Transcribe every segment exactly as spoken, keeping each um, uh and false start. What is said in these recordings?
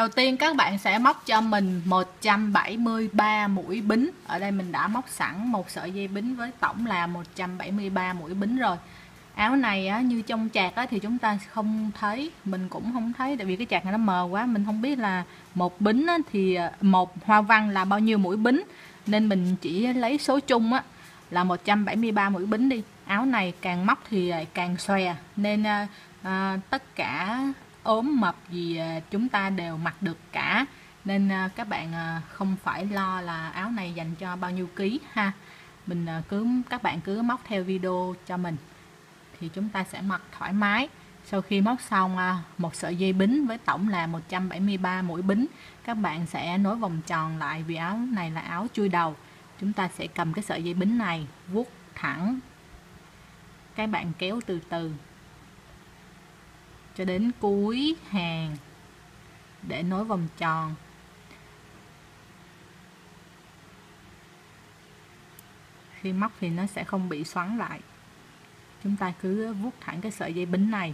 Đầu tiên các bạn sẽ móc cho mình một trăm bảy mươi ba mũi bính. Ở đây mình đã móc sẵn một sợi dây bính với tổng là một trăm bảy mươi ba mũi bính rồi. Áo này á, như trong chạc á, thì chúng ta không thấy, mình cũng không thấy, tại vì cái chạc này nó mờ quá, mình không biết là một bính á, thì một hoa văn là bao nhiêu mũi bính, nên mình chỉ lấy số chung á, là một trăm bảy mươi ba mũi bính đi. Áo này càng móc thì càng xòe, nên à, à, tất cả ốm mập gì chúng ta đều mặc được cả, nên các bạn không phải lo là áo này dành cho bao nhiêu ký ha. Mình cứ các bạn cứ móc theo video cho mình thì chúng ta sẽ mặc thoải mái. Sau khi móc xong một sợi dây bính với tổng là một trăm bảy mươi ba mũi bính, các bạn sẽ nối vòng tròn lại, vì áo này là áo chui đầu. Chúng ta sẽ cầm cái sợi dây bính này vuốt thẳng, các bạn kéo từ từ cho đến cuối hàng để nối vòng tròn. Khi móc thì nó sẽ không bị xoắn lại. Chúng ta cứ vuốt thẳng cái sợi dây bính này.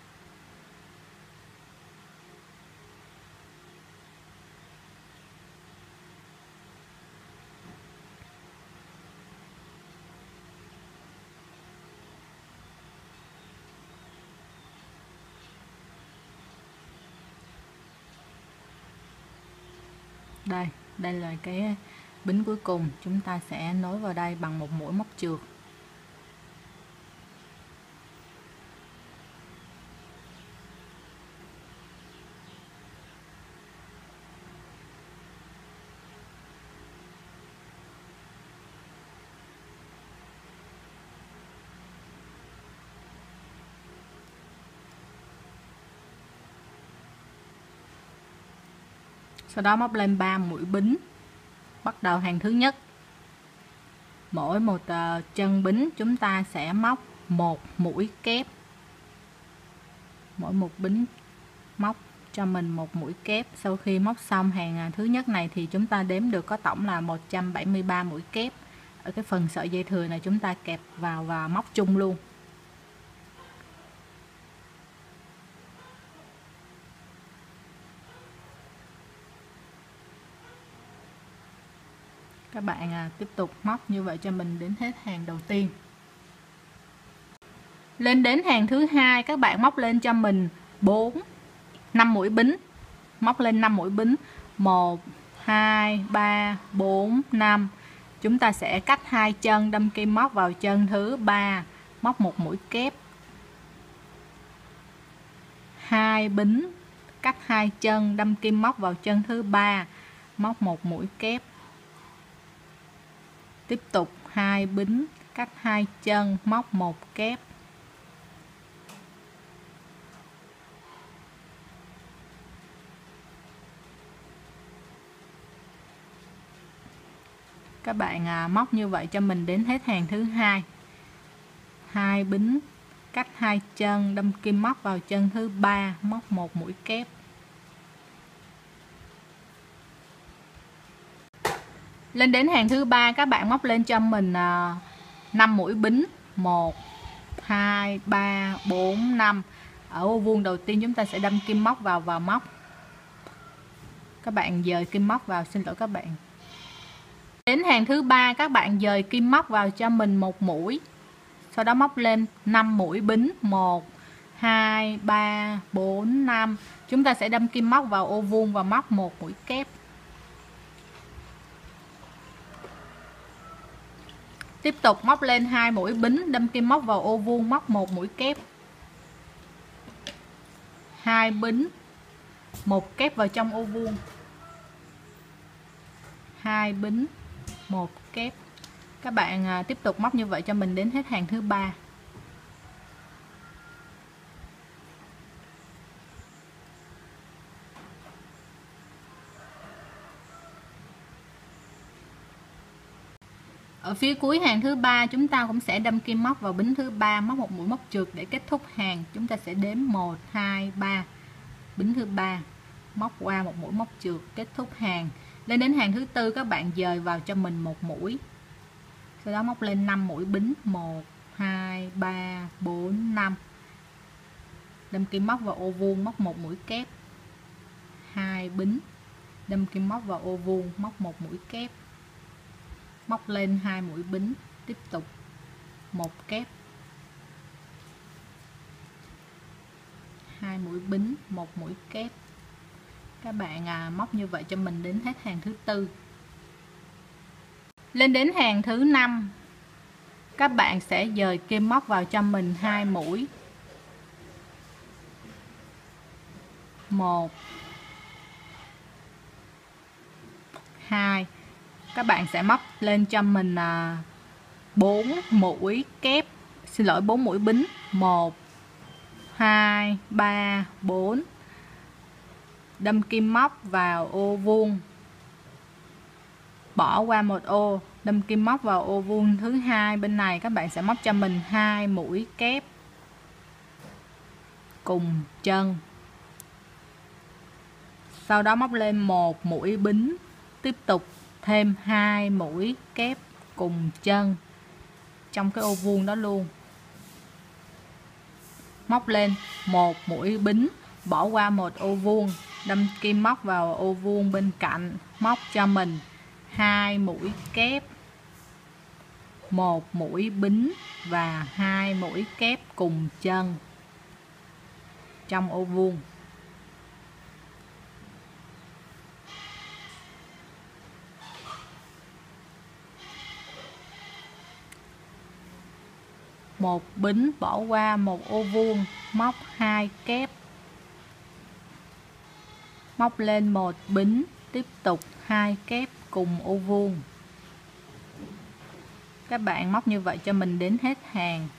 Đây, đây là cái bính cuối cùng, chúng ta sẽ nối vào đây bằng một mũi móc trượt. Sau đó móc lên ba mũi bính. Bắt đầu hàng thứ nhất. Mỗi một uh, chân bính chúng ta sẽ móc một mũi kép. Mỗi một bính móc cho mình một mũi kép. Sau khi móc xong hàng thứ nhất này thì chúng ta đếm được có tổng là một trăm bảy mươi ba mũi kép. Ở cái phần sợi dây thừa này chúng ta kẹp vào và móc chung luôn. Các bạn à, tiếp tục móc như vậy cho mình đến hết hàng đầu tiên. Lên đến hàng thứ hai, các bạn móc lên cho mình bốn năm mũi bính. Móc lên năm mũi bính. một hai ba bốn năm. Chúng ta sẽ cắt hai chân, đâm kim móc vào chân thứ ba, móc một mũi kép. Hai bính, cắt hai chân, đâm kim móc vào chân thứ ba, móc một mũi kép. Tiếp tục hai bính, cắt hai chân, móc một kép. Các bạn à, móc như vậy cho mình đến hết hàng thứ hai. Hai bính, cắt hai chân, đâm kim móc vào chân thứ ba, móc một mũi kép. Lên đến hàng thứ ba, các bạn móc lên cho mình à, năm mũi bính. một hai ba bốn năm. Ở ô vuông đầu tiên chúng ta sẽ đâm kim móc vào và móc. Các bạn dời kim móc vào, xin lỗi các bạn. Đến hàng thứ ba, các bạn dời kim móc vào cho mình một mũi. Sau đó móc lên năm mũi bính. một hai ba bốn năm. Chúng ta sẽ đâm kim móc vào ô vuông và móc một mũi kép. Tiếp tục móc lên hai mũi bính, đâm kim móc vào ô vuông, móc một mũi kép. Hai bính, một kép vào trong ô vuông. Hai bính, một kép. Các bạn à, tiếp tục móc như vậy cho mình đến hết hàng thứ ba. Ở phía cuối hàng thứ ba chúng ta cũng sẽ đâm kim móc vào bính thứ ba, móc một mũi móc trượt để kết thúc hàng. Chúng ta sẽ đếm một hai ba. Bính thứ ba, móc qua một mũi móc trượt kết thúc hàng. Lên đến hàng thứ tư, các bạn dời vào cho mình một mũi. Sau đó móc lên năm mũi bính. một hai ba bốn năm. Đâm kim móc vào ô vuông, móc một mũi kép. hai bính, đâm kim móc vào ô vuông, móc một mũi kép, móc lên hai mũi bính, tiếp tục một kép, hai mũi bính, một mũi kép. Các bạn à, móc như vậy cho mình đến hết hàng thứ tư. Lên đến hàng thứ năm, các bạn sẽ dời kim móc vào cho mình hai mũi, một, hai. Các bạn sẽ móc lên cho mình à, bốn mũi kép, xin lỗi bốn mũi bính, một, hai, ba, bốn. Đâm kim móc vào ô vuông, bỏ qua một ô, đâm kim móc vào ô vuông thứ hai bên này. Các bạn sẽ móc cho mình hai mũi kép cùng chân, sau đó móc lên một mũi bính, tiếp tục thêm hai mũi kép cùng chân trong cái ô vuông đó luôn. Móc lên một mũi bính, bỏ qua một ô vuông, đâm kim móc vào ô vuông bên cạnh, móc cho mình hai mũi kép, một mũi bính và hai mũi kép cùng chân trong ô vuông. Một bính bỏ qua một ô vuông, móc hai kép, móc lên một bính, tiếp tục hai kép cùng ô vuông. Các bạn móc như vậy cho mình đến hết hàng.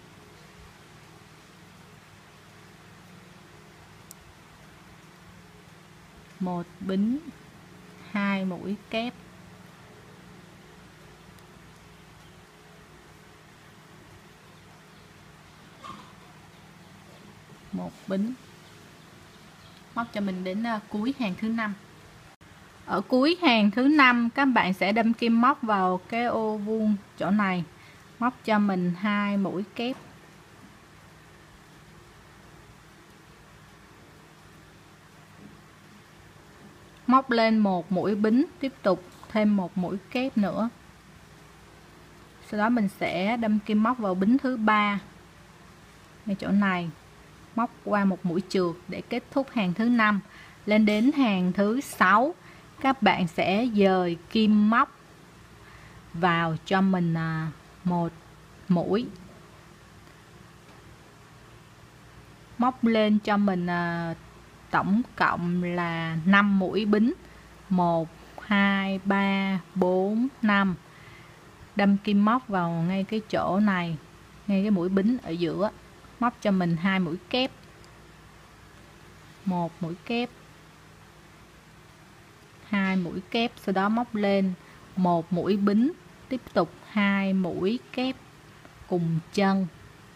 Một bính, hai mũi kép, một bính, móc cho mình đến cuối hàng thứ năm. Ở cuối hàng thứ năm, các bạn sẽ đâm kim móc vào cái ô vuông chỗ này, móc cho mình hai mũi kép, móc lên một mũi bính, tiếp tục thêm một mũi kép nữa. Sau đó mình sẽ đâm kim móc vào bính thứ ba ngay chỗ này, móc qua một mũi trượt để kết thúc hàng thứ năm. Lên đến hàng thứ sáu, các bạn sẽ dời kim móc vào cho mình một mũi, móc lên cho mình tổng cộng là năm mũi bính, một, hai, ba, bốn, năm. Đâm kim móc vào ngay cái chỗ này, ngay cái mũi bính ở giữa, móc cho mình hai mũi kép, một mũi kép, hai mũi kép, sau đó móc lên một mũi bính, tiếp tục hai mũi kép cùng chân,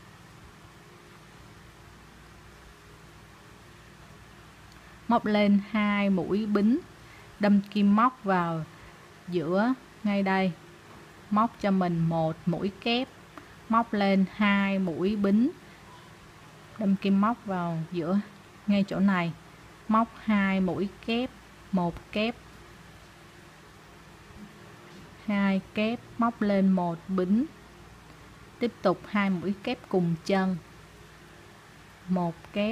móc lên hai mũi bính, đâm kim móc vào giữa ngay đây, móc cho mình một mũi kép, móc lên hai mũi bính, đâm kim móc vào giữa ngay chỗ này, móc hai mũi kép, một kép, hai kép, móc lên một bính, tiếp tục hai mũi kép cùng chân, một kép,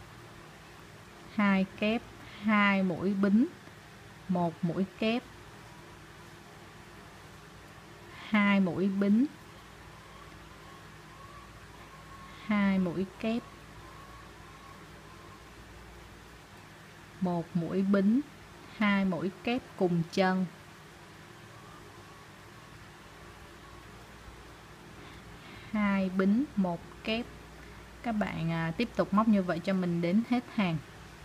hai kép, hai mũi bính, một mũi kép, hai mũi bính, hai mũi kép, một mũi bính, hai mũi kép cùng chân, hai bính, một kép. Các bạn à, tiếp tục móc như vậy cho mình đến hết hàng.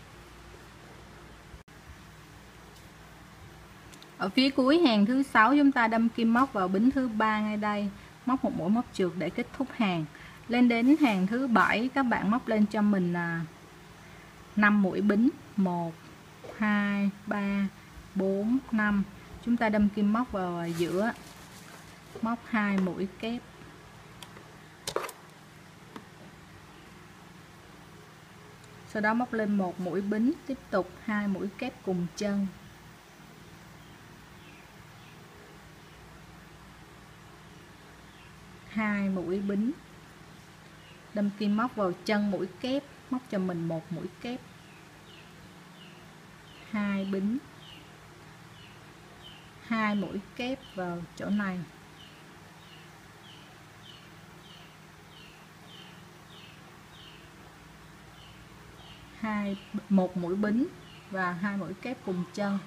Ở phía cuối hàng thứ sáu, chúng ta đâm kim móc vào bính thứ ba ngay đây, móc một mũi móc trượt để kết thúc hàng. Lên đến hàng thứ bảy, các bạn móc lên cho mình là năm mũi bính, một, hai, ba, bốn, năm. Chúng ta đâm kim móc vào giữa, móc hai mũi kép, Sau đó móc lên một mũi bính, tiếp tục hai mũi kép cùng chân, hai mũi bính, đâm kim móc vào chân mũi kép, móc cho mình một mũi kép, hai bính, hai mũi kép vào chỗ này, hai một mũi bính và hai mũi kép cùng chân,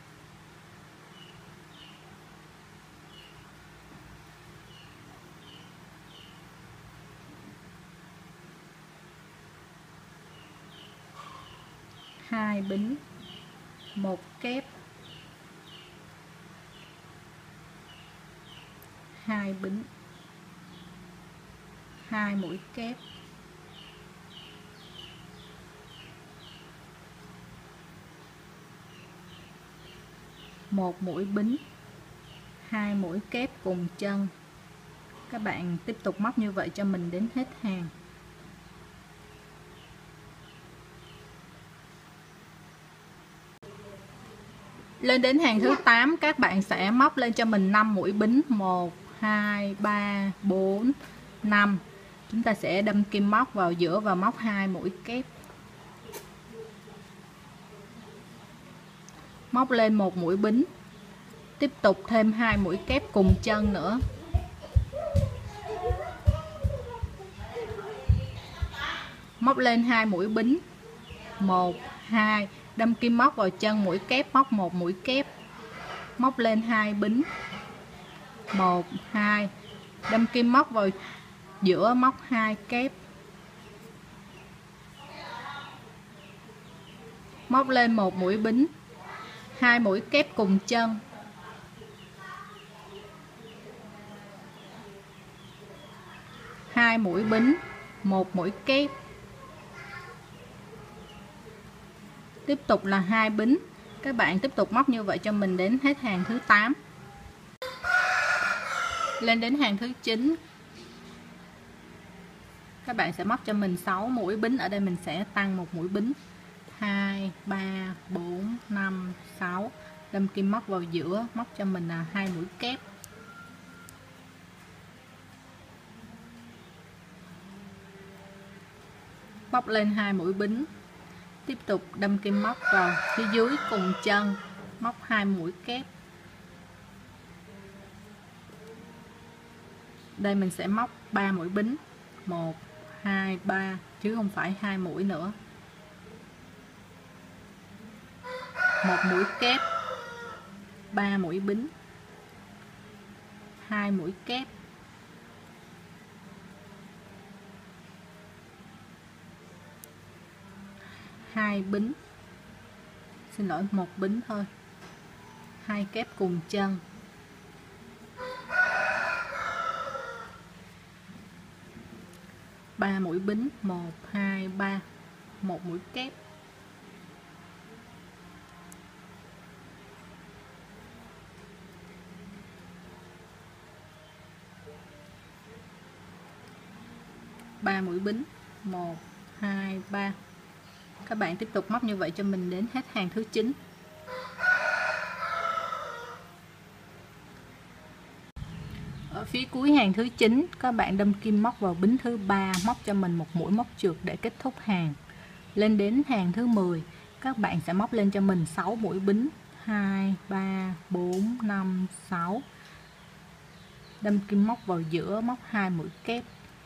hai bính, một kép, hai bính, hai mũi kép, một mũi bính, hai mũi kép cùng chân. Các bạn tiếp tục móc như vậy cho mình đến hết hàng. Lên đến hàng thứ tám, các bạn sẽ móc lên cho mình năm mũi bính, một, hai, ba, bốn, năm. Chúng ta sẽ đâm kim móc vào giữa và móc hai mũi kép. Móc lên một mũi bính, tiếp tục thêm hai mũi kép cùng chân nữa. Móc lên hai mũi bính, một, hai, đâm kim móc vào chân mũi kép, móc một mũi kép, móc lên hai bính, một, hai, đâm kim móc vào giữa, móc hai kép, móc lên một mũi bính, hai mũi kép cùng chân, hai mũi bính, một mũi kép, tiếp tục là hai bính. Các bạn tiếp tục móc như vậy cho mình đến hết hàng thứ tám. Lên đến hàng thứ chín, các bạn sẽ móc cho mình sáu mũi bính. Ở đây mình sẽ tăng một mũi bính, hai, ba, bốn, năm, sáu, đâm kim móc vào giữa, móc cho mình là hai mũi kép, móc lên hai mũi bính, tiếp tục đâm kim móc vào phía dưới cùng chân, móc hai mũi kép. Đây mình sẽ móc ba mũi bính, một, hai, ba chứ không phải hai mũi nữa. Một mũi kép, ba mũi bính, hai mũi kép, hai bính, xin lỗi một bính thôi, hai kép cùng chân, ba mũi bính, một, hai, ba, một mũi kép, ba mũi bính, một, hai, ba. Các bạn tiếp tục móc như vậy cho mình đến hết hàng thứ chín. Ở phía cuối hàng thứ chín, các bạn đâm kim móc vào bính thứ ba, móc cho mình một mũi móc trượt để kết thúc hàng. Lên đến hàng thứ mười, các bạn sẽ móc lên cho mình sáu mũi bính, hai, ba, bốn, năm, sáu. Đâm kim móc vào giữa, móc hai mũi kép.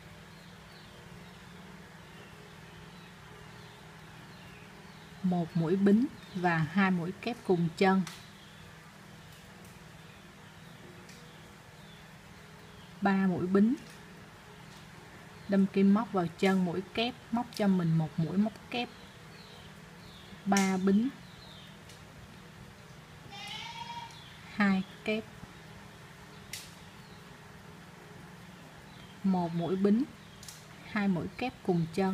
Một mũi bính và hai mũi kép cùng chân. Ba mũi bính, đâm kim móc vào chân mũi kép, móc cho mình một mũi móc kép. Ba bính, hai kép, một mũi bính, hai mũi kép cùng chân.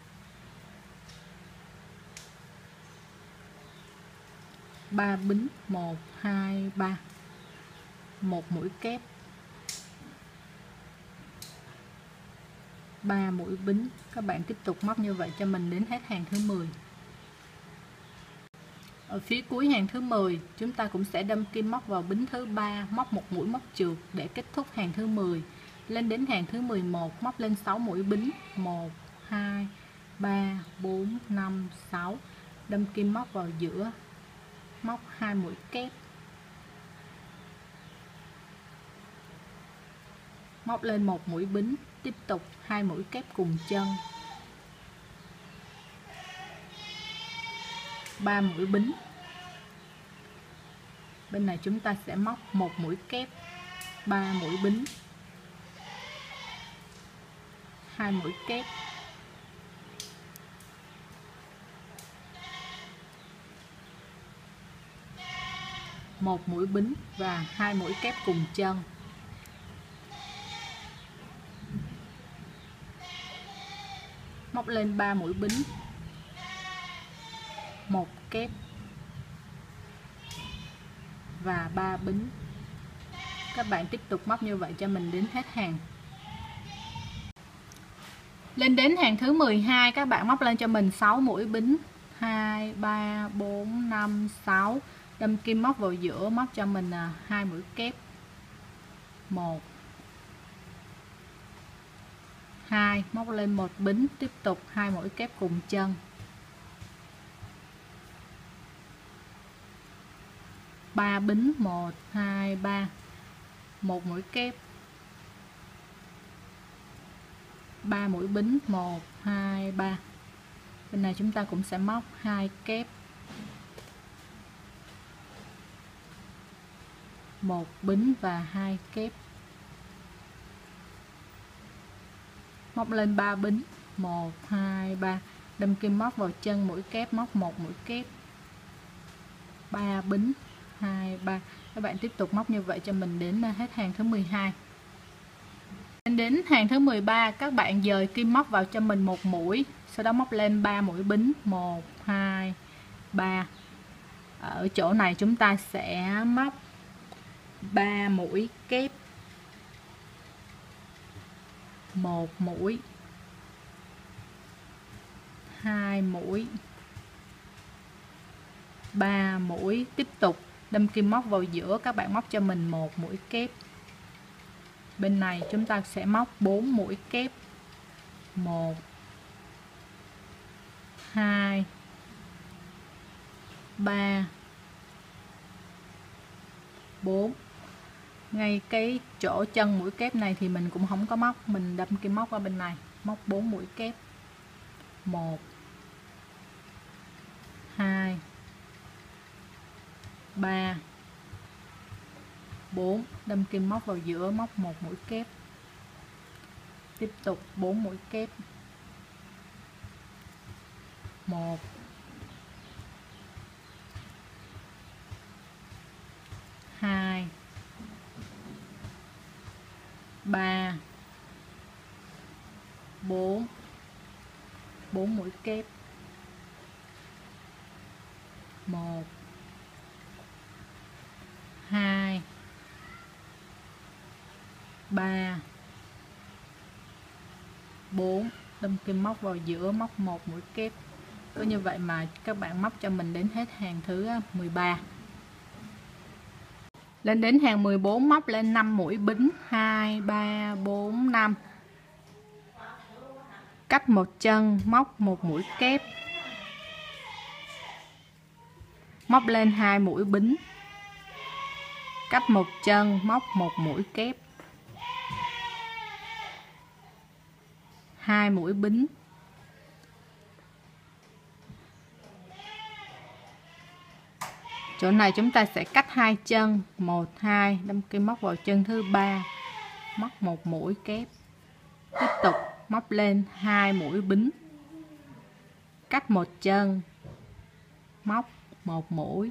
Ba bính, một, hai, ba, một mũi kép, ba mũi bính. Các bạn tiếp tục móc như vậy cho mình đến hết hàng thứ mười. Ở phía cuối hàng thứ mười, chúng ta cũng sẽ đâm kim móc vào bính thứ ba, móc một mũi móc trượt để kết thúc hàng thứ mười. Lên đến hàng thứ mười một, móc lên sáu mũi bính, một, hai, ba, bốn, năm, sáu. Đâm kim móc vào giữa, móc hai mũi kép. Móc lên một mũi bính, tiếp tục hai mũi kép cùng chân. ba mũi bính. Bên này chúng ta sẽ móc một mũi kép, ba mũi bính, hai mũi kép, một mũi bính và hai mũi kép cùng chân. Móc lên ba mũi bính, một kép và ba bính. Các bạn tiếp tục móc như vậy cho mình đến hết hàng. Lên đến hàng thứ mười hai, các bạn móc lên cho mình sáu mũi bính, hai, ba, bốn, năm, sáu. Đâm kim móc vào giữa, móc cho mình hai mũi kép, một, hai, móc lên một bính, tiếp tục hai mũi kép cùng chân. ba bính, một, hai, ba, một mũi kép, ba mũi bính, một, hai, ba. Bên này chúng ta cũng sẽ móc hai kép, một bính và hai kép. Móc lên ba bính, một, hai, ba. Đâm kim móc vào chân mũi kép, móc một mũi kép, ba bính, hai, ba. Các bạn tiếp tục móc như vậy cho mình đến hết hàng thứ mười hai. Đến hàng thứ mười ba, các bạn dời kim móc vào cho mình một mũi, sau đó móc lên ba mũi bính, một, hai, ba. Ở chỗ này chúng ta sẽ móc ba mũi kép, một mũi, hai mũi, ba mũi. Tiếp tục đâm kim móc vào giữa, các bạn móc cho mình một mũi kép. Bên này chúng ta sẽ móc bốn mũi kép, một, hai, ba, bốn. Ngay cái chỗ chân mũi kép này thì mình cũng không có móc, mình đâm kim móc qua bên này, móc bốn mũi kép, một, hai, ba, bốn. Đâm kim móc vào giữa, móc một mũi kép, tiếp tục bốn mũi kép, một, hai, ba, bốn, bốn mũi kép, một, hai, ba, bốn. Đâm kim móc vào giữa, móc một mũi kép. Cứ như vậy mà các bạn móc cho mình đến hết hàng thứ mười ba. Lên đến hàng mười bốn, móc lên năm mũi bính, hai, ba, bốn, năm. Cách một chân, móc một mũi kép, móc lên hai mũi bính, cách một chân, móc một mũi kép, hai mũi bính, chỗ này chúng ta sẽ cắt hai chân, một, hai, đâm kim móc vào chân thứ ba, móc một mũi kép, tiếp tục móc lên hai mũi bính, cách một chân, móc một mũi,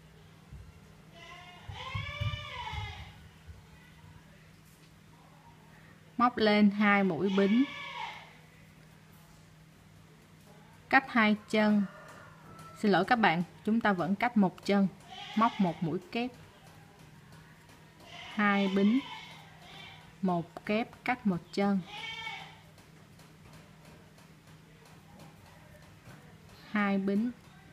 móc lên hai mũi bính, cách hai chân, xin lỗi các bạn, chúng ta vẫn cách một chân, móc một mũi kép, hai bính, một kép, cách một chân, hai bính.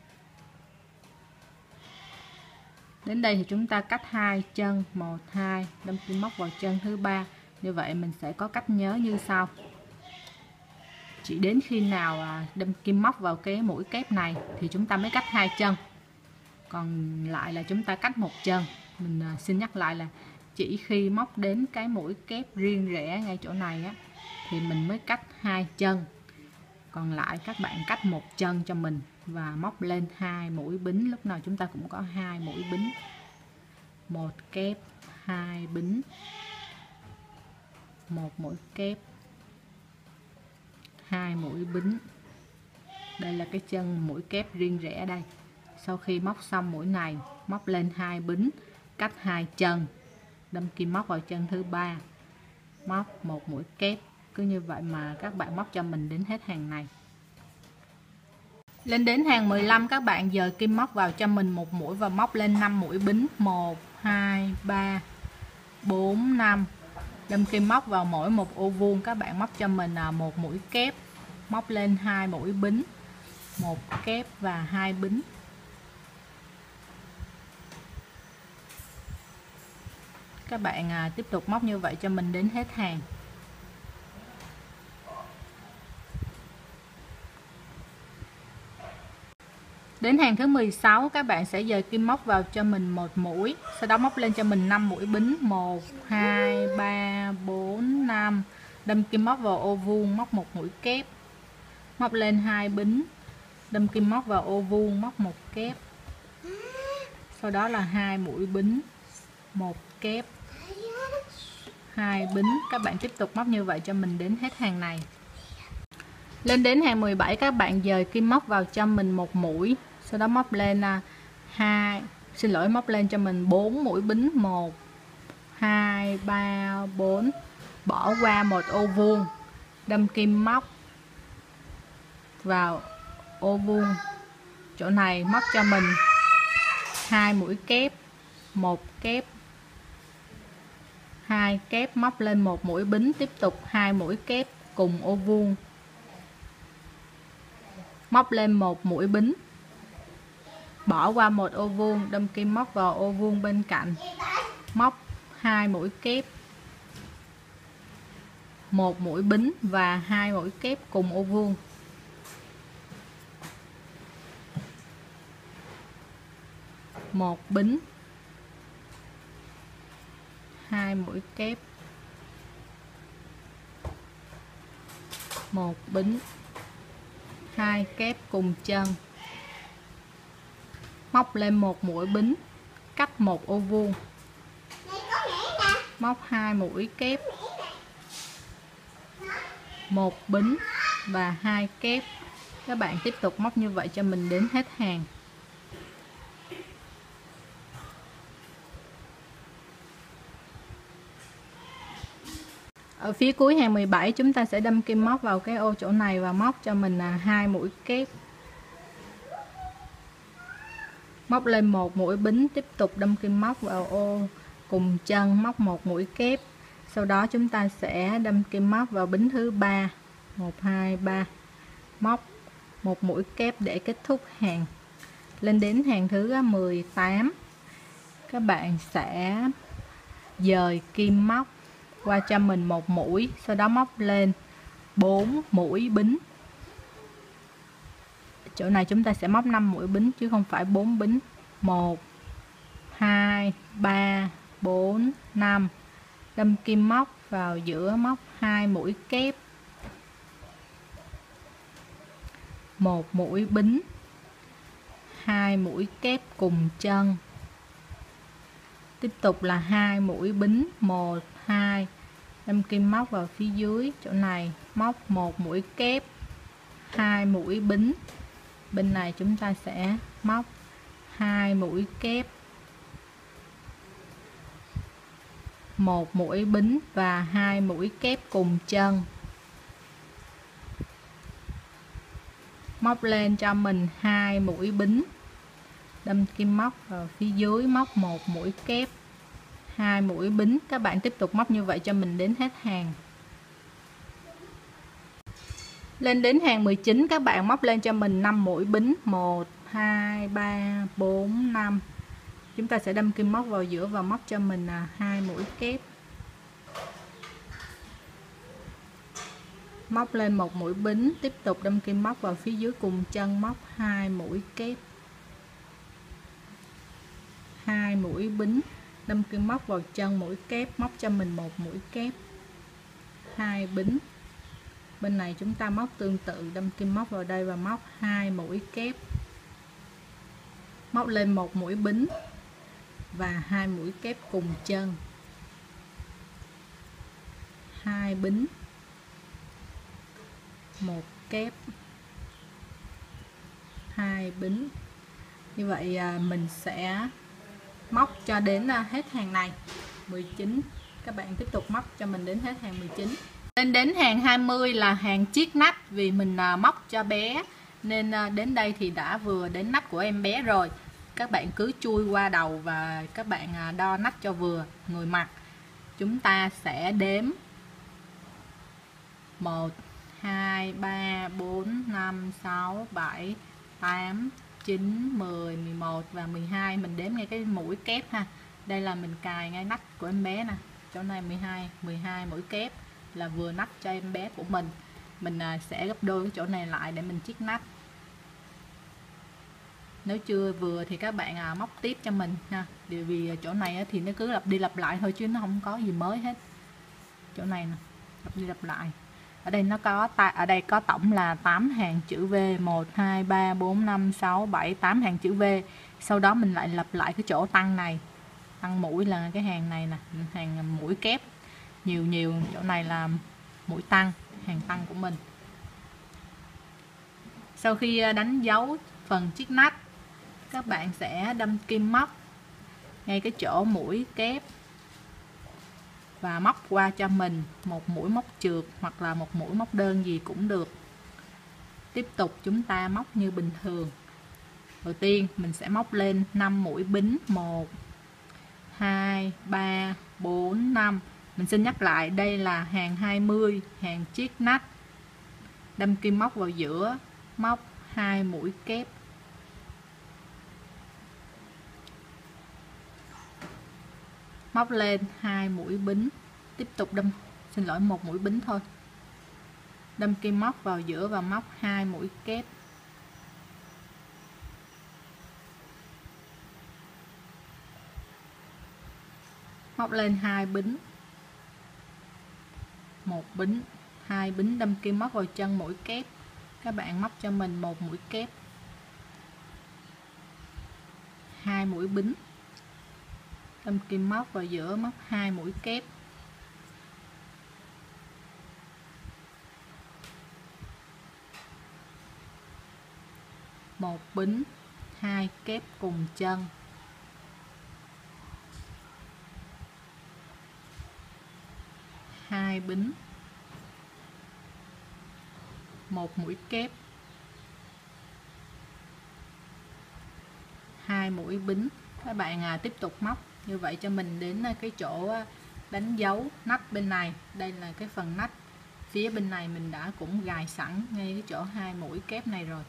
Đến đây thì chúng ta cắt hai chân, một hai, đâm kim móc vào chân thứ ba. Như vậy mình sẽ có cách nhớ như sau. Chỉ đến khi nào đâm kim móc vào cái mũi kép này thì chúng ta mới cắt hai chân. Còn lại là chúng ta cắt một chân. Mình xin nhắc lại là chỉ khi móc đến cái mũi kép riêng rẽ ngay chỗ này á thì mình mới cắt hai chân. Còn lại các bạn cắt một chân cho mình và móc lên hai mũi bính. Lúc nào chúng ta cũng có hai mũi bính. Một kép, hai bính. Một mũi kép, hai mũi bính. Đây là cái chân mũi kép riêng rẽ đây. Sau khi móc xong mũi này, móc lên hai bính, cắt hai chân, đâm kim móc vào chân thứ ba, móc một mũi kép. Cứ như vậy mà các bạn móc cho mình đến hết hàng này. Lên đến hàng mười lăm các bạn dời kim móc vào cho mình một mũi và móc lên năm mũi bính. Một, hai, ba, bốn, năm. Đâm kim móc vào mỗi một ô vuông, các bạn móc cho mình một mũi kép, móc lên hai mũi bính, một kép và hai bính. Các bạn à, tiếp tục móc như vậy cho mình đến hết hàng. Đến hàng thứ mười sáu các bạn sẽ dời kim móc vào cho mình một mũi, sau đó móc lên cho mình năm mũi bính. Một, hai, ba, bốn, năm. Đâm kim móc vào ô vuông, móc một mũi kép, móc lên hai bính, đâm kim móc vào ô vuông, móc một kép. Sau đó là hai mũi bính, một kép, hai bính. Các bạn tiếp tục móc như vậy cho mình đến hết hàng này. Lên đến hàng mười bảy các bạn dời kim móc vào cho mình một mũi, sau đó móc lên hai, xin lỗi móc lên cho mình bốn mũi bính. Một, hai, ba, bốn. Bỏ qua một ô vuông, đâm kim móc vào ô vuông chỗ này, móc cho mình hai mũi kép, một kép, hai kép, móc lên một mũi bính, tiếp tục hai mũi kép cùng ô vuông, móc lên một mũi bính, bỏ qua một ô vuông, đâm kim móc vào ô vuông bên cạnh, móc hai mũi kép, một mũi bính và hai mũi kép cùng ô vuông, một bính, hai mũi kép, một bính, hai kép cùng chân, móc lên một mũi bính, cắt một ô vuông, móc hai mũi kép, một bính và hai kép. Các bạn tiếp tục móc như vậy cho mình đến hết hàng. Ở phía cuối hàng mười bảy chúng ta sẽ đâm kim móc vào cái ô chỗ này và móc cho mình là hai mũi kép, móc lên một mũi bính, tiếp tục đâm kim móc vào ô cùng chân, móc một mũi kép. Sau đó chúng ta sẽ đâm kim móc vào bính thứ ba, một, hai, ba, móc một mũi kép để kết thúc hàng. Lên đến hàng thứ mười tám các bạn sẽ dời kim móc qua cho mình một mũi, sau đó móc lên bốn mũi bính. Chỗ này chúng ta sẽ móc năm mũi bính chứ không phải bốn bính. Một, hai, ba, bốn, năm. Đâm kim móc vào giữa, móc hai mũi kép, một mũi bính, hai mũi kép cùng chân, tiếp tục là hai mũi bính, một, hai, đâm kim móc vào phía dưới chỗ này, móc một mũi kép, hai mũi bính. Bên này chúng ta sẽ móc hai mũi kép, một mũi bính và hai mũi kép cùng chân, móc lên cho mình hai mũi bính, đâm kim móc vào phía dưới, móc một mũi kép, hai mũi bính. Các bạn tiếp tục móc như vậy cho mình đến hết hàng. Lên đến hàng mười chín các bạn móc lên cho mình năm mũi bính, một hai ba bốn năm. Chúng ta sẽ đâm kim móc vào giữa và móc cho mình là hai mũi kép. Móc lên một mũi bính, tiếp tục đâm kim móc vào phía dưới cùng chân, móc hai mũi kép. Hai mũi bính, đâm kim móc vào chân mũi kép, móc cho mình một mũi kép. Hai bính. Bên này chúng ta móc tương tự, đâm kim móc vào đây và móc hai mũi kép. Móc lên một mũi bính và hai mũi kép cùng chân. Hai bính, một kép, hai bính. Như vậy mình sẽ móc cho đến hết hàng này mười chín. Các bạn tiếp tục móc cho mình đến hết hàng mười chín. Lên đến hàng hai mươi là hàng chiết nách, vì mình móc cho bé nên đến đây thì đã vừa đến nách của em bé rồi. Các bạn cứ chui qua đầu và các bạn đo nách cho vừa người mặc. Chúng ta sẽ đếm một hai ba bốn năm sáu bảy tám chín mười mười một và mười hai. Mình đếm ngay cái mũi kép ha. Đây là mình cài ngay nách của em bé nè. Chỗ này mười hai, mười hai mũi kép là vừa nách cho em bé của mình. Mình sẽ gấp đôi cái chỗ này lại để mình chiết nách. Nếu chưa vừa thì các bạn à, móc tiếp cho mình ha. Điều vì chỗ này thì nó cứ lặp đi lặp lại thôi chứ nó không có gì mới hết. Chỗ này nè, lặp đi lặp lại. Ở đây nó có ở đây có tổng là tám hàng chữ V, một hai ba bốn năm sáu bảy tám hàng chữ V. Sau đó mình lại lặp lại cái chỗ tăng này. Tăng mũi là cái hàng này nè, hàng mũi kép. Nhiều nhiều chỗ này là mũi tăng, hàng tăng của mình. Sau khi đánh dấu phần chiết nách, các bạn sẽ đâm kim móc ngay cái chỗ mũi kép và móc qua cho mình một mũi móc trượt hoặc là một mũi móc đơn gì cũng được. Tiếp tục chúng ta móc như bình thường. Đầu tiên mình sẽ móc lên năm mũi bính, một hai ba bốn năm. Mình xin nhắc lại, đây là hàng hai mươi, hàng chiết nách. Đâm kim móc vào giữa, móc hai mũi kép. Móc lên hai mũi bính, tiếp tục đâm, xin lỗi một mũi bính thôi. Đâm kim móc vào giữa và móc hai mũi kép. Móc lên hai bính. Một bính, hai bính, đâm kim móc vào chân mũi kép. Các bạn móc cho mình một mũi kép. Hai mũi bính. Đâm kim móc vào giữa, móc hai mũi kép. Một bính, hai kép cùng chân. Hai bính. Một mũi kép. Hai mũi bính. Các bạn à, tiếp tục móc như vậy cho mình đến cái chỗ đánh dấu nách bên này. Đây là cái phần nách. Phía bên này mình đã cũng gài sẵn ngay cái chỗ hai mũi kép này rồi.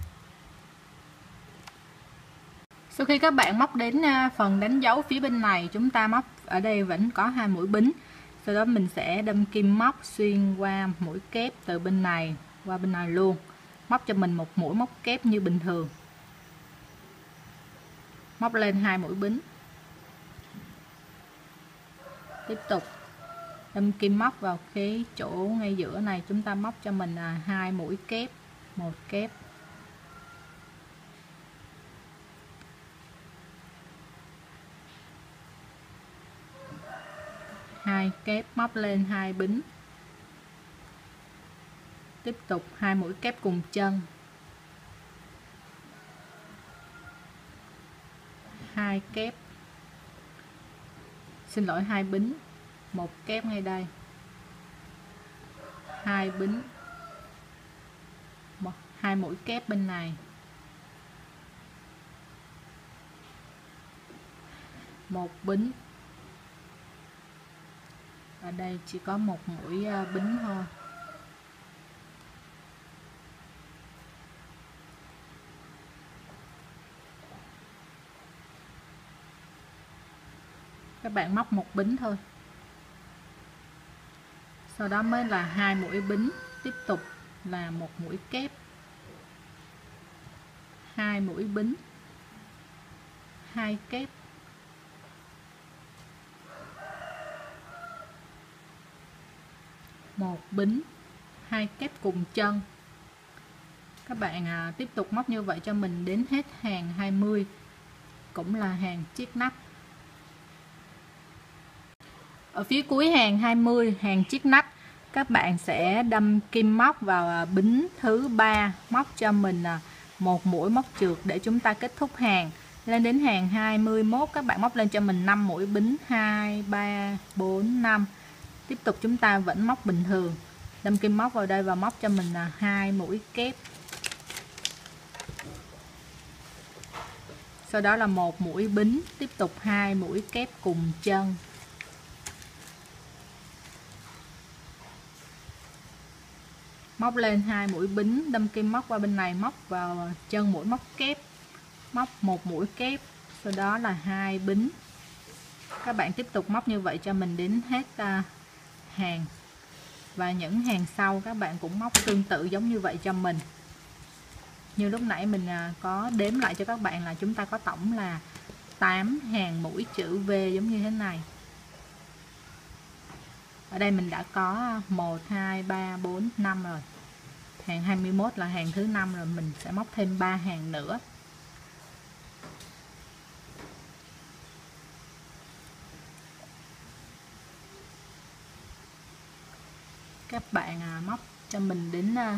Sau khi các bạn móc đến phần đánh dấu phía bên này, chúng ta móc ở đây vẫn có hai mũi bính. Sau đó mình sẽ đâm kim móc xuyên qua mũi kép từ bên này qua bên này luôn. Móc cho mình một mũi móc kép như bình thường. Móc lên hai mũi bính. Tiếp tục đâm kim móc vào cái chỗ ngay giữa này, chúng ta móc cho mình là hai mũi kép, một kép. Hai kép, móc lên hai bính. Tiếp tục hai mũi kép cùng chân. Hai kép. Xin lỗi, hai bính, một kép ngay đây. Hai bính. Một, hai mũi kép bên này. Một bính. Ở đây chỉ có một mũi bính thôi. các bạn móc một bính thôi, sau đó mới là hai mũi bính, tiếp tục là một mũi kép, hai mũi bính, hai kép, một bính, hai kép cùng chân. Các bạn à, tiếp tục móc như vậy cho mình đến hết hàng hai mươi, cũng là hàng chiếc nách. Ở phía cuối hàng hai mươi, hàng chiếc nách, các bạn sẽ đâm kim móc vào bính thứ ba, móc cho mình một mũi móc trượt để chúng ta kết thúc hàng. Lên đến hàng hai mươi mốt, các bạn móc lên cho mình năm mũi bính, hai, ba, bốn, năm. Tiếp tục chúng ta vẫn móc bình thường, đâm kim móc vào đây và móc cho mình là hai mũi kép. Sau đó là một mũi bính, tiếp tục hai mũi kép cùng chân. Móc lên hai mũi bính, đâm kim móc qua bên này, móc vào chân mũi móc kép, móc một mũi kép, sau đó là hai bính. Các bạn tiếp tục móc như vậy cho mình đến hết uh, hàng. Và những hàng sau các bạn cũng móc tương tự giống như vậy cho mình. Như lúc nãy mình uh, có đếm lại cho các bạn là chúng ta có tổng là tám hàng mũi chữ V giống như thế này. Ở đây mình đã có một, hai, ba, bốn, năm rồi. Hàng hai mươi mốt là hàng thứ năm rồi, mình sẽ móc thêm ba hàng nữa. Các bạn à, móc cho mình đến à,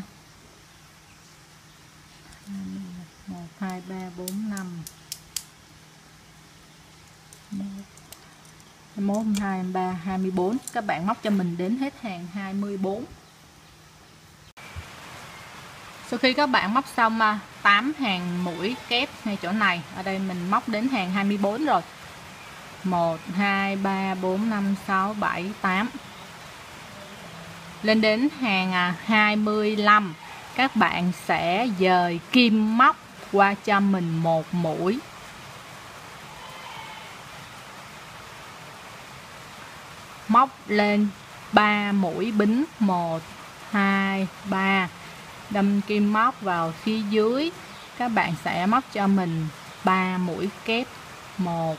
một, hai, ba, bốn, năm, một, hai, ba, hai mươi bốn. Các bạn móc cho mình đến hết hàng hai mươi bốn. Sau khi các bạn móc xong tám hàng mũi kép ngay chỗ này, ở đây mình móc đến hàng hai mươi bốn rồi. một, hai, ba, bốn, năm, sáu, bảy, tám. Lên đến hàng hai mươi lăm, các bạn sẽ dời kim móc qua cho mình một mũi. Móc lên ba mũi bính, một, hai, ba. Đâm kim móc vào phía dưới, các bạn sẽ móc cho mình ba mũi kép, một,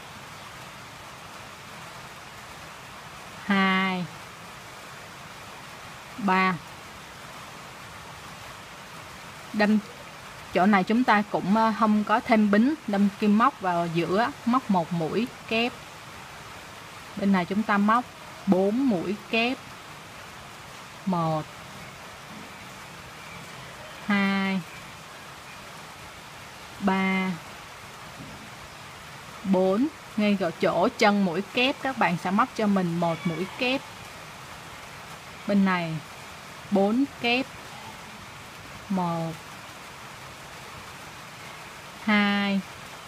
hai, ba. Đâm chỗ này chúng ta cũng không có thêm bính, đâm kim móc vào giữa, móc một mũi kép. Bên này chúng ta móc bốn mũi kép, một, hai, ba, bốn. Ngay ở chỗ chân mũi kép các bạn sẽ móc cho mình một mũi kép. Bên này bốn kép, một, hai,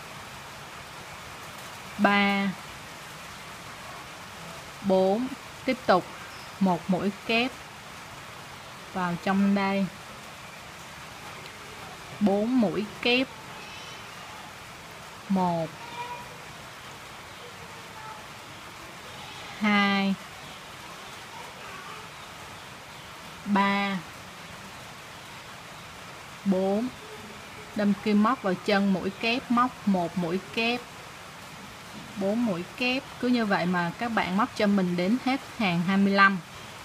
ba, bốn. Tiếp tục một mũi kép vào trong đây, bốn mũi kép, một, hai, ba, bốn. Đâm kim móc vào chân mũi kép, móc một mũi kép, bốn mũi kép. Cứ như vậy mà các bạn móc cho mình đến hết hàng hai mươi lăm.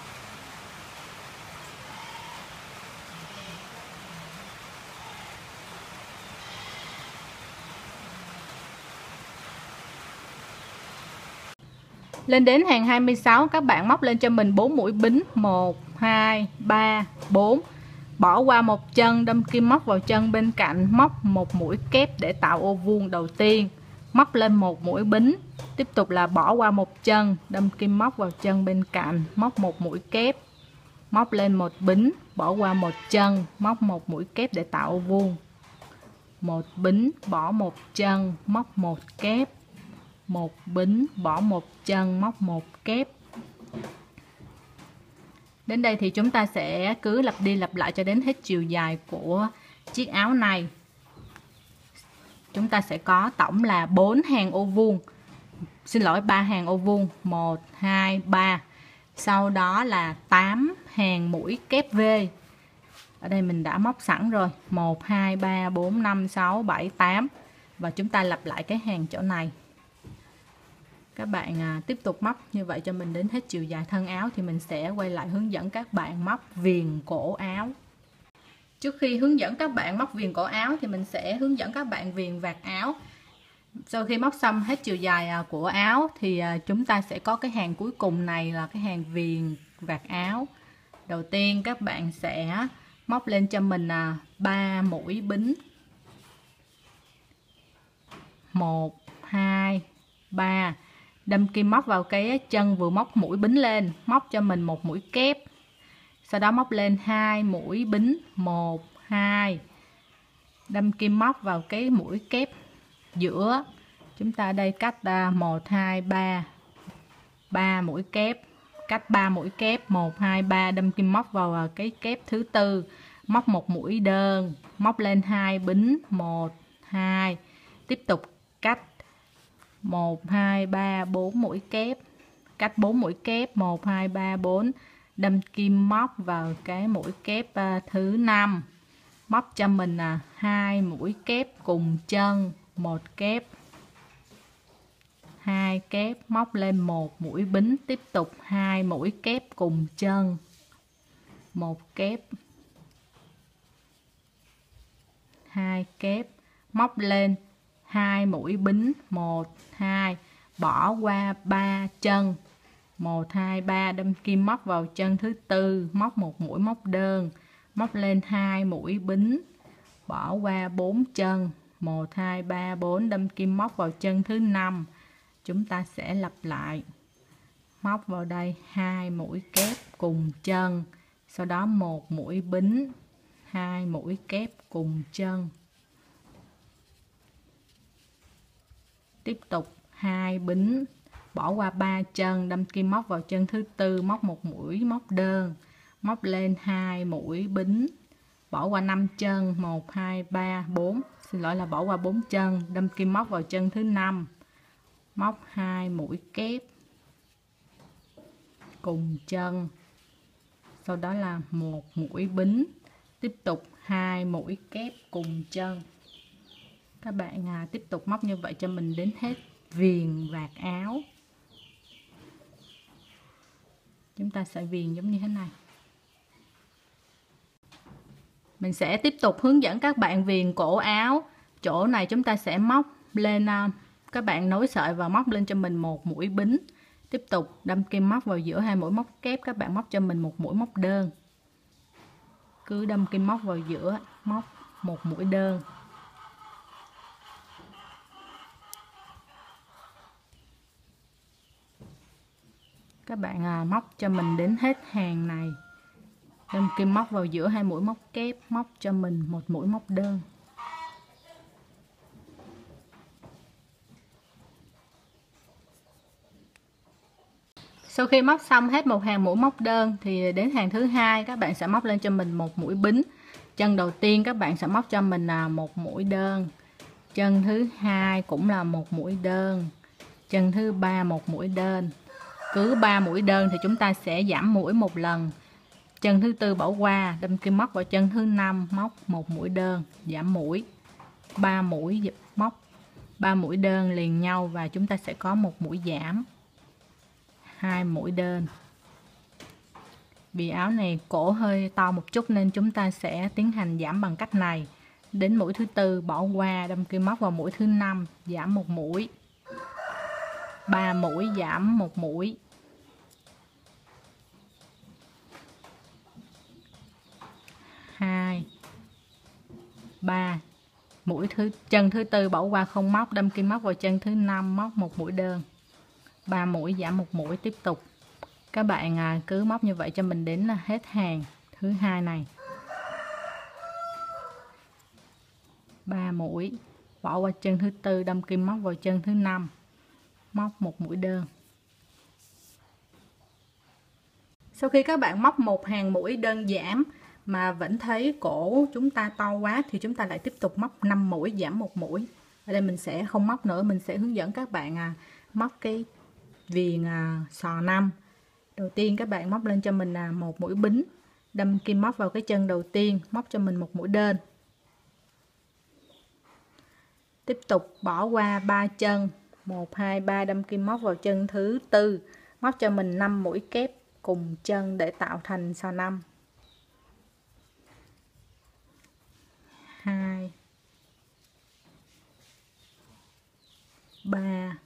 Lên đến hàng hai mươi sáu, các bạn móc lên cho mình bốn mũi bính, một, hai, ba, bốn. Bỏ qua một chân, đâm kim móc vào chân bên cạnh, móc một mũi kép để tạo ô vuông đầu tiên. Móc lên một mũi bính, tiếp tục là bỏ qua một chân, đâm kim móc vào chân bên cạnh, móc một mũi kép. Móc lên một bính, bỏ qua một chân, móc một mũi kép để tạo ô vuông. Một bính, bỏ một chân, móc một kép. Một bính, bỏ một chân, móc một kép. Đến đây thì chúng ta sẽ cứ lặp đi lặp lại cho đến hết chiều dài của chiếc áo này. Chúng ta sẽ có tổng là bốn hàng ô vuông. xin lỗi ba hàng ô vuông, một hai ba. Sau đó là tám hàng mũi kép V. Ở đây mình đã móc sẵn rồi, một hai ba bốn năm sáu bảy tám, và chúng ta lặp lại cái hàng chỗ này. Các bạn à, tiếp tục móc như vậy cho mình đến hết chiều dài thân áo, thì mình sẽ quay lại hướng dẫn các bạn móc viền cổ áo. Trước khi hướng dẫn các bạn móc viền cổ áo thì mình sẽ hướng dẫn các bạn viền vạt áo. Sau khi móc xong hết chiều dài của áo thì chúng ta sẽ có cái hàng cuối cùng này là cái hàng viền vạt áo. Đầu tiên các bạn sẽ móc lên cho mình ba mũi bính. một hai ba. Đâm kim móc vào cái chân vừa móc mũi bính lên, móc cho mình một mũi kép. Sau đó móc lên hai mũi bính, một hai. Đâm kim móc vào cái mũi kép giữa. Chúng ta đây cách một hai ba. ba mũi kép, cách ba mũi kép, một hai ba, đâm kim móc vào cái kép thứ tư, móc một mũi đơn, móc lên hai bính, một hai. Tiếp tục cách một hai ba bốn mũi kép, cách bốn mũi kép, một hai ba bốn, đâm kim móc vào cái mũi kép thứ năm, móc cho mình là hai mũi kép cùng chân, một kép, hai kép, móc lên một mũi bính, tiếp tục hai mũi kép cùng chân, một kép, hai kép, móc lên hai mũi bính, một hai, bỏ qua ba chân, một hai ba, đâm kim móc vào chân thứ tư, móc một mũi móc đơn, móc lên hai mũi bính, bỏ qua bốn chân, một hai ba bốn, đâm kim móc vào chân thứ năm. Chúng ta sẽ lặp lại, móc vào đây hai mũi kép cùng chân, sau đó một mũi bính, hai mũi kép cùng chân, tiếp tục hai bính, bỏ qua ba chân, đâm kim móc vào chân thứ tư, móc một mũi móc đơn, móc lên hai mũi bính, bỏ qua năm chân, một hai ba bốn, xin lỗi là bỏ qua bốn chân, đâm kim móc vào chân thứ năm, móc hai mũi kép cùng chân, sau đó là một mũi bính, tiếp tục hai mũi kép cùng chân. Các bạn à, tiếp tục móc như vậy cho mình đến hết viền vạt áo. Chúng ta sẽ viền giống như thế này. Mình sẽ tiếp tục hướng dẫn các bạn viền cổ áo. Chỗ này chúng ta sẽ móc lên, các bạn nối sợi và móc lên cho mình một mũi bính. Tiếp tục đâm kim móc vào giữa hai mũi móc kép, các bạn móc cho mình một mũi móc đơn. Cứ đâm kim móc vào giữa, móc một mũi đơn. Các bạn à, móc cho mình đến hết hàng này, đâm kim móc vào giữa hai mũi móc kép, móc cho mình một mũi móc đơn. Sau khi móc xong hết một hàng mũi móc đơn thì đến hàng thứ hai các bạn sẽ móc lên cho mình một mũi bính. Chân đầu tiên các bạn sẽ móc cho mình là một mũi đơn, chân thứ hai cũng là một mũi đơn, chân thứ ba một mũi đơn. Cứ ba mũi đơn thì chúng ta sẽ giảm mũi một lần. Chân thứ tư bỏ qua, đâm kim móc vào chân thứ năm, móc một mũi đơn, giảm mũi. ba mũi móc ba mũi đơn liền nhau và chúng ta sẽ có một mũi giảm. hai mũi đơn. Vì áo này cổ hơi to một chút nên chúng ta sẽ tiến hành giảm bằng cách này. Đến mũi thứ tư bỏ qua, đâm kim móc vào mũi thứ năm, giảm một mũi. ba mũi giảm một mũi. hai ba, mũi thứ chân thứ tư bỏ qua không móc, đâm kim móc vào chân thứ năm, móc một mũi đơn. ba mũi giảm một mũi. Tiếp tục các bạn à, cứ móc như vậy cho mình đến là hết hàng thứ hai này. ba mũi, bỏ qua chân thứ tư, đâm kim móc vào chân thứ năm, móc một mũi đơn. Sau khi các bạn móc một hàng mũi đơn giảm mà vẫn thấy cổ chúng ta to quá thì chúng ta lại tiếp tục móc năm mũi, giảm một mũi. Ở đây mình sẽ không móc nữa, mình sẽ hướng dẫn các bạn à, móc cái viền à, sò năm. Đầu tiên các bạn móc lên cho mình là một mũi bính, đâm kim móc vào cái chân đầu tiên, móc cho mình một mũi đơn. Tiếp tục bỏ qua ba chân, một hai ba, đâm kim móc vào chân thứ tư, móc cho mình năm mũi kép cùng chân để tạo thành sò năm. hai ba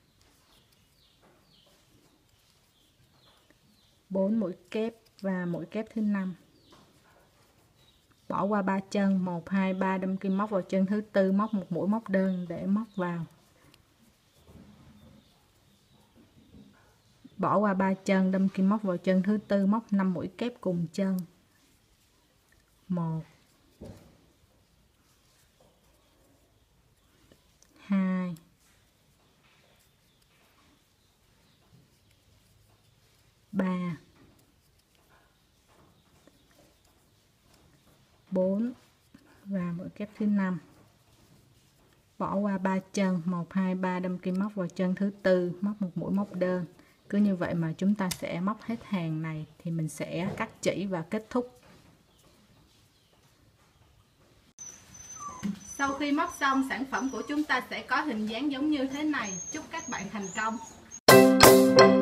bốn mũi kép và mũi kép thứ năm. Bỏ qua ba chân, một hai ba, đâm kim móc vào chân thứ tư, móc một mũi móc đơn để móc vào. Bỏ qua ba chân, đâm kim móc vào chân thứ tư, móc năm mũi kép cùng chân. một hai ba bốn và mũi kép thứ năm. Bỏ qua ba chân, một hai ba, đâm kim móc vào chân thứ tư, móc một mũi móc đơn. Cứ như vậy mà chúng ta sẽ móc hết hàng này thì mình sẽ cắt chỉ và kết thúc. Sau khi móc xong, sản phẩm của chúng ta sẽ có hình dáng giống như thế này. Chúc các bạn thành công.